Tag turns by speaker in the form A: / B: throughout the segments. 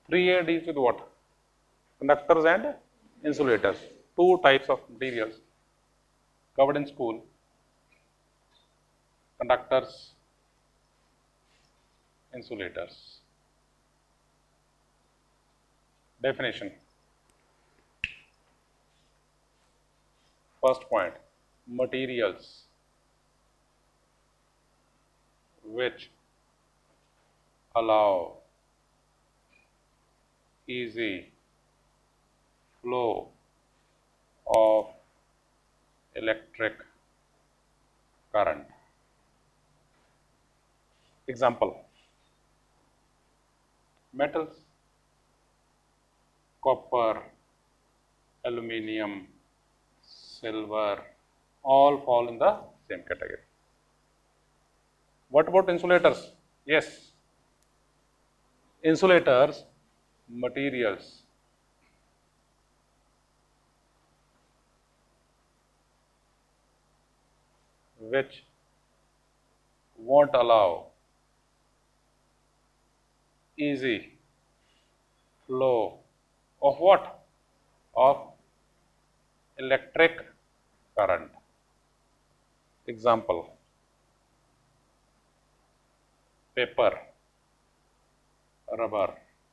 A: 3A deals with what? Conductors and insulators. Two types of materials covered in school. Conductors, insulators. Definition. First point, materials which allow easy flow of electric current. Example, metals, copper, aluminium, silver, all fall in the same category. What about insulators? Yes, insulators, materials which won't allow easy flow of what? Of electric current. Example, paper, rubber.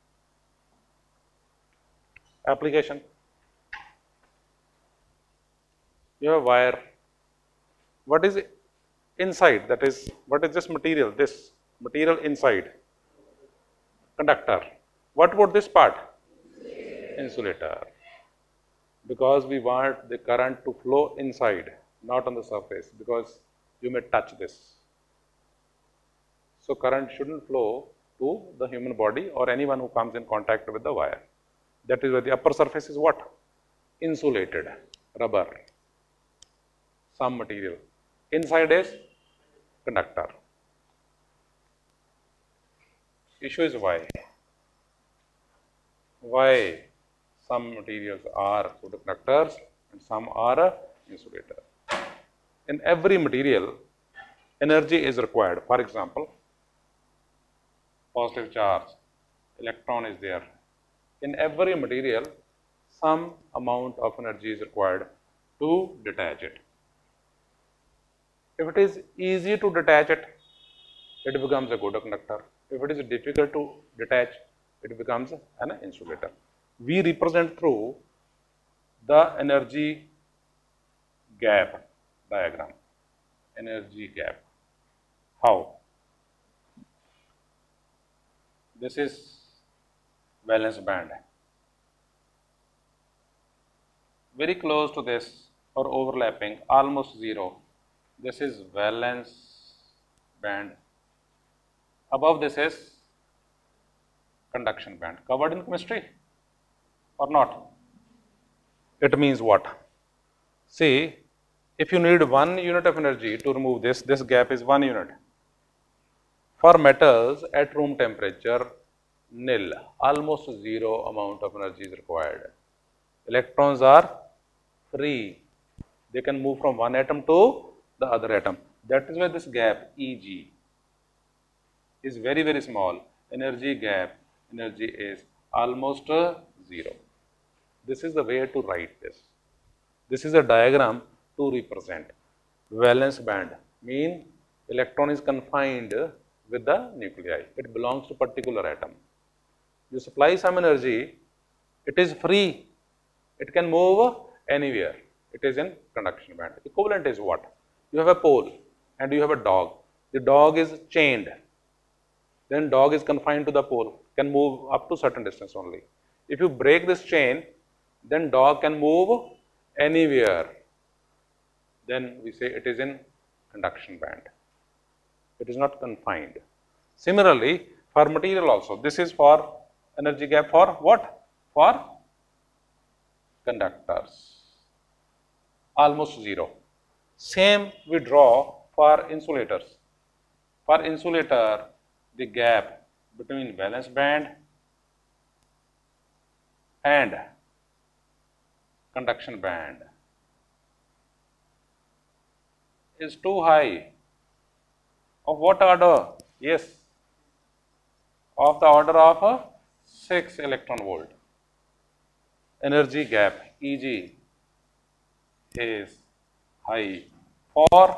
A: Application, you have wire. What is inside? That is, what is this material? This material inside? Conductor. What about this part? Insulator. Because we want the current to flow inside, not on the surface, because you may touch this. So current shouldn't flow to the human body or anyone who comes in contact with the wire. That is why the upper surface is what? Insulated, rubber, some material. Inside is conductor. Issue is why. Why some materials are photoconductors and some are insulators. In every material, energy is required. For example, positive charge, electron is there. In every material, some amount of energy is required to detach it. If it is easy to detach it, it becomes a good conductor. If it is difficult to detach, it becomes an insulator. We represent through the energy gap diagram. Energy gap. How? This is valence band. Very close to this or overlapping, almost zero. This is valence band. Above this is conduction band. Covered in chemistry or not? It means what? See, if you need 1 unit of energy to remove this gap is 1 unit. For metals at room temperature, nil, almost zero amount of energy is required. Electrons are free. They can move from one atom to the other atom. That is why this gap, Eg, is very, very small. Energy gap, energy is almost zero. This is the way to write this. This is a diagram to represent. Valence band mean electron is confined with the nuclei. It belongs to particular atom. You supply some energy, it is free. It can move anywhere. It is in conduction band. Equivalent is what? You have a pole and you have a dog. The dog is chained. Then dog is confined to the pole, can move up to certain distance only. If you break this chain, then dog can move anywhere. Then we say it is in conduction band. It is not confined. Similarly, for material also, this is for energy gap for what? For conductors. Almost zero. Same we draw for insulators. For insulator, the gap between valence band and conduction band is too high. Of what order? Yes, of the order of 6 electron volt. Energy gap Eg is high for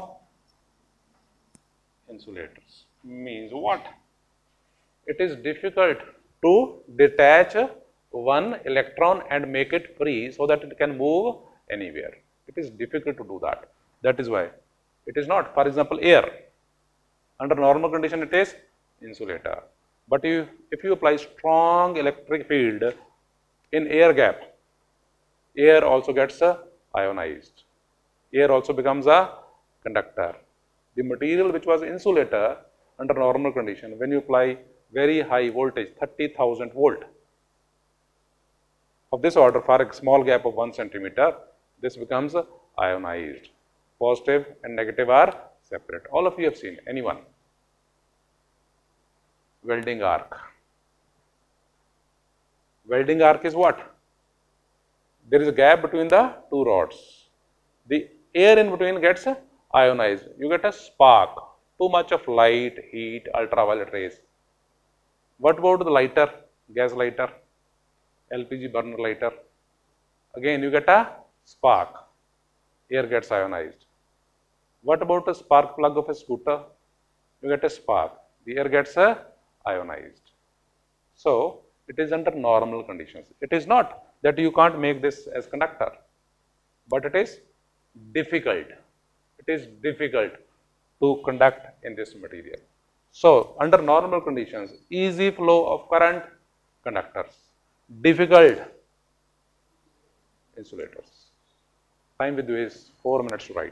A: insulators. Means what? It is difficult to detach one electron and make it free so that it can move anywhere. It is difficult to do that. That is why it is not. For example, air. Under normal condition, it is insulator. But if you apply strong electric field in air gap, air also gets ionized. Air also becomes a conductor. The material which was insulator under normal condition, when you apply very high voltage, 30,000 volt, of this order for a small gap of 1 centimeter, this becomes ionized. Positive and negative are separate. All of you have seen, anyone? Welding arc. Welding arc is what? There is a gap between the two rods. The air in between gets ionized. You get a spark. Too much of light, heat, ultraviolet rays. What about the lighter, gas lighter, LPG burner lighter? Again, you get a spark. Air gets ionized. What about a spark plug of a scooter? You get a spark. The air gets ionized. So, it is under normal conditions. It is not that you can't make this as conductor, but it is difficult. It is difficult to conduct in this material. So, under normal conditions, easy flow of current, conductors. Difficult, insulators. Time with you is 4 minutes to write.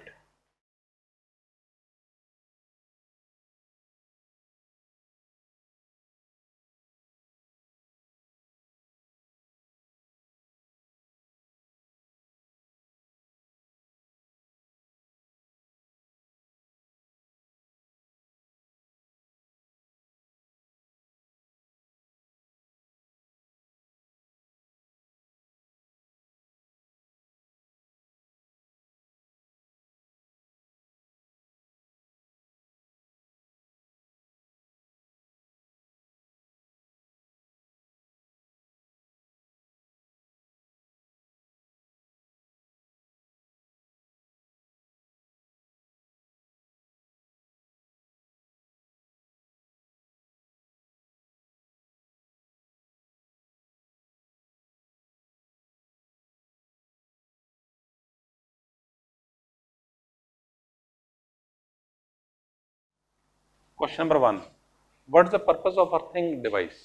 A: Question number 1. What is the purpose of earthing device?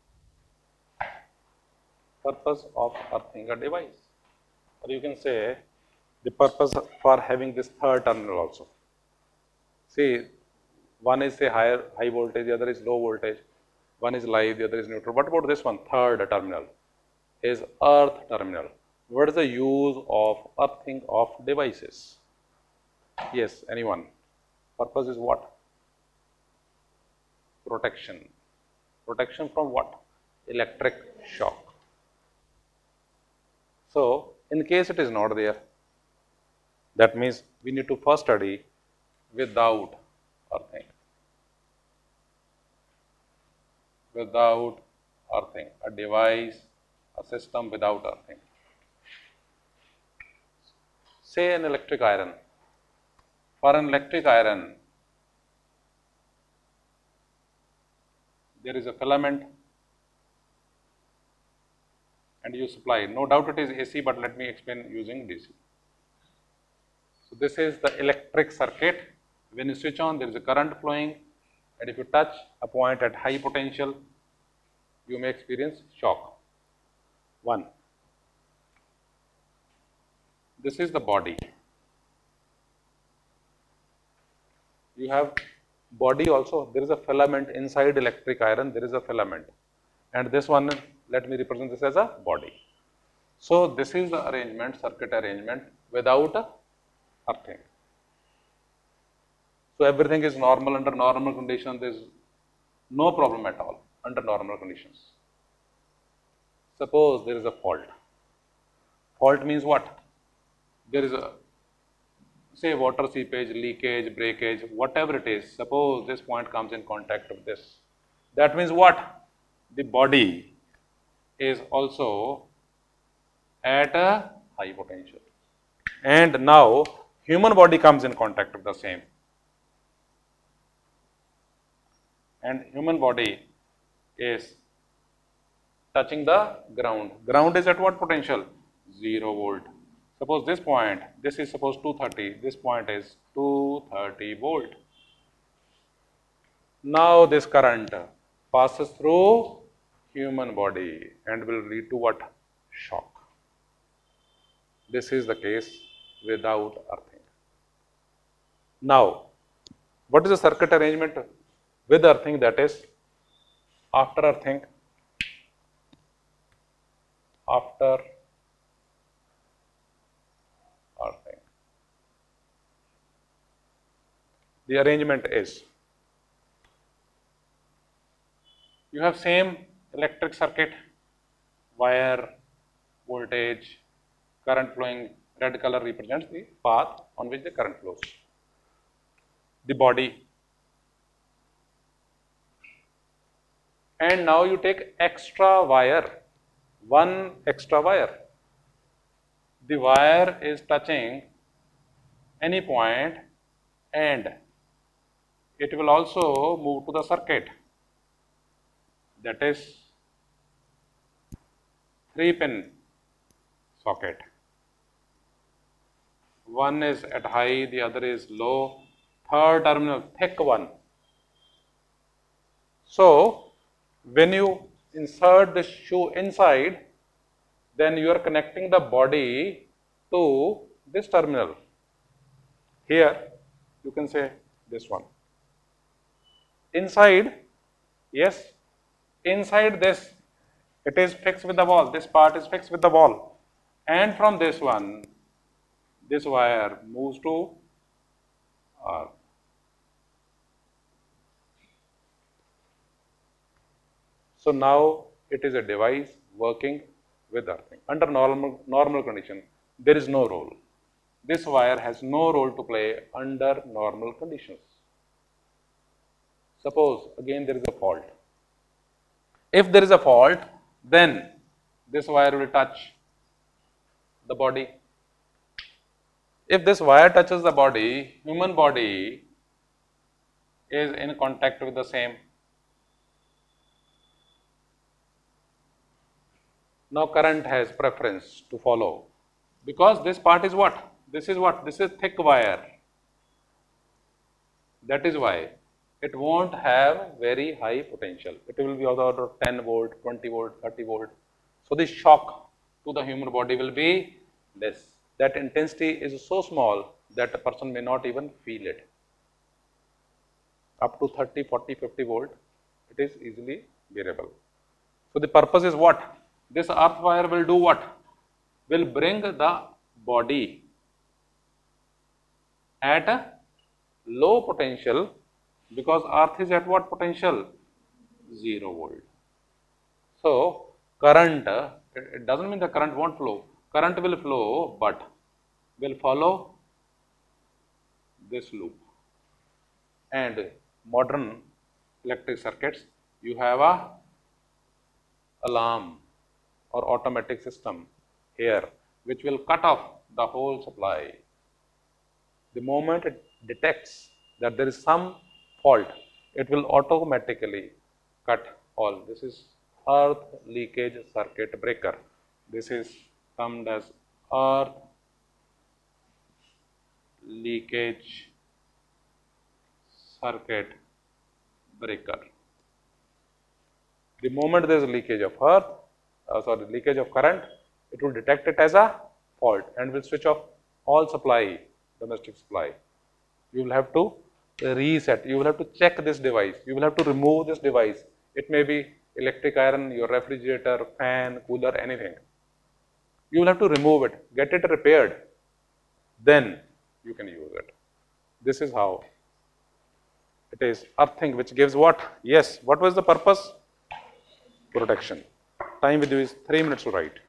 A: Purpose of earthing a device. Or you can say the purpose for having this third terminal also. See, one is say high voltage, the other is low voltage. One is live, the other is neutral. What about this one? Third terminal is earth terminal. What is the use of earthing of devices? Yes, anyone? Purpose is what? Protection. Protection from what? Electric shock. So, in case it is not there, that means we need to first study without earthing. Without earthing. A device, a system without earthing. Say an electric iron. For an electric iron, there is a filament and you supply. No doubt it is AC, but let me explain using DC. So, this is the electric circuit. When you switch on, there is a current flowing, and if you touch a point at high potential, you may experience shock. 1. This is the body. You have body also. There is a filament inside electric iron. There is a filament, and this one, let me represent this as a body. So, this is the arrangement, circuit arrangement without earthing. So, everything is normal under normal conditions. There is no problem at all under normal conditions. Suppose there is a fault. Fault means what? There is a, say, water seepage, leakage, breakage, whatever it is. Suppose this point comes in contact with this. That means what? The body is also at a high potential. And now human body comes in contact with the same. And human body is touching the ground. Ground is at what potential? 0 volt. Suppose this point, this is suppose 230, this point is 230 volt. Now this current passes through human body and will lead to what? Shock. This is the case without earthing. Now, what is the circuit arrangement with earthing? That is, after earthing, the arrangement is, you have same electric circuit, wire, voltage, current flowing. Red color represents the path on which the current flows. The body. And now you take extra wire, one extra wire. The wire is touching any point and it will also move to the circuit. That is 3-pin socket. One is at high, the other is low, third terminal thick one. So, when you insert the shoe inside, then you are connecting the body to this terminal. Here, you can say this one. Inside, yes, inside this, it is fixed with the wall. This part is fixed with the wall. And from this one, this wire moves to earth. So now it is a device working with earthing. Under normal condition, there is no role. This wire has no role to play under normal conditions. Suppose again there is a fault. If there is a fault, then this wire will touch the body. If this wire touches the body, human body is in contact with the same. Now current has preference to follow, because this part is what? This is what? This is thick wire. That is why it won't have very high potential. It will be of the order of 10 volt, 20 volt, 30 volt. So the shock to the human body will be less. That intensity is so small that a person may not even feel it. Up to 30, 40, 50 volt, it is easily bearable. So the purpose is what? This earth wire will do what? Will bring the body at a low potential, because earth is at what potential? 0 volt. So current, it doesn't mean the current won't flow. Current will flow, but will follow this loop. And modern electric circuits, you have a alarm or automatic system here, which will cut off the whole supply. The moment it detects that there is some fault, it will automatically cut all. This is earth leakage circuit breaker. This is termed as earth leakage circuit breaker. The moment there is a leakage of leakage of current, it will detect it as a fault and will switch off all supply, domestic supply. You will have to reset, you will have to check this device, you will have to remove this device. It may be electric iron, your refrigerator, fan, cooler, anything. You will have to remove it, get it repaired, then you can use it. This is how it is. Earthing, which gives what? Yes, what was the purpose? Protection. Time with you is 3 minutes to write.